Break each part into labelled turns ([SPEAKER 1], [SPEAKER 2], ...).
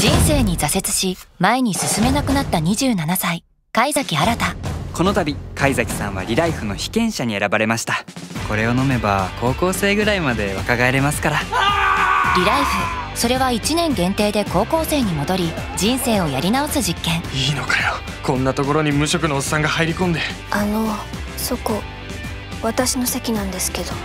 [SPEAKER 1] 人生に挫折し前に進めなくなった27歳貝崎新。
[SPEAKER 2] この度貝崎さんはリライフの被験者に選ばれました。これを飲めば高校生ぐらいまで若返れますから。
[SPEAKER 1] リライフ、それは1年限定で高校生に戻り人生をやり直す実験。
[SPEAKER 3] いいのかよ、こんなところに無職のおっさんが入り込んで。
[SPEAKER 4] そこ私の席なんですけど。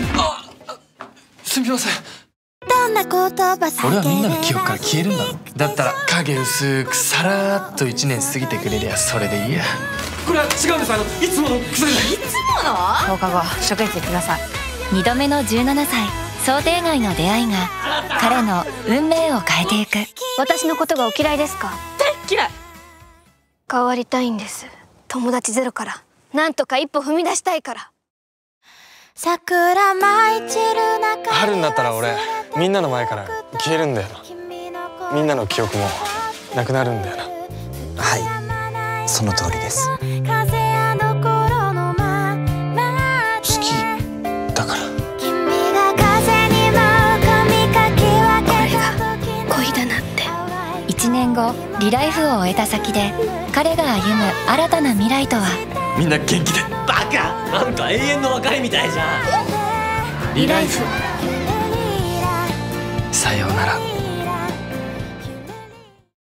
[SPEAKER 3] すみません。
[SPEAKER 4] 俺
[SPEAKER 3] はみんなの記憶から消えるんだろ。だったら影薄くさらっと1年過ぎてくれりゃそれでいいや。これは違うんです。いつもの薬で。
[SPEAKER 1] いつもの？10日後職員室ください。2度目の17歳想定外の出会いが彼の運命を変えていく。
[SPEAKER 4] 私のことがお嫌いですか？
[SPEAKER 1] 大嫌い。
[SPEAKER 4] 変わりたいんです。友達ゼロからなんとか一歩踏み出したいから。
[SPEAKER 3] 春になったら俺みんなの前から消えるんだよな。みんなの記憶もなくなるんだよな。
[SPEAKER 5] はい、その通りです。
[SPEAKER 3] 好きだから。
[SPEAKER 4] これが恋だなって。
[SPEAKER 1] 1年後リライフを終えた先で彼が歩む新たな未来とは。
[SPEAKER 3] みんな元気で。
[SPEAKER 6] バカ、なんか永遠の別れみたいじゃん。
[SPEAKER 1] リライフ。
[SPEAKER 3] さようなら。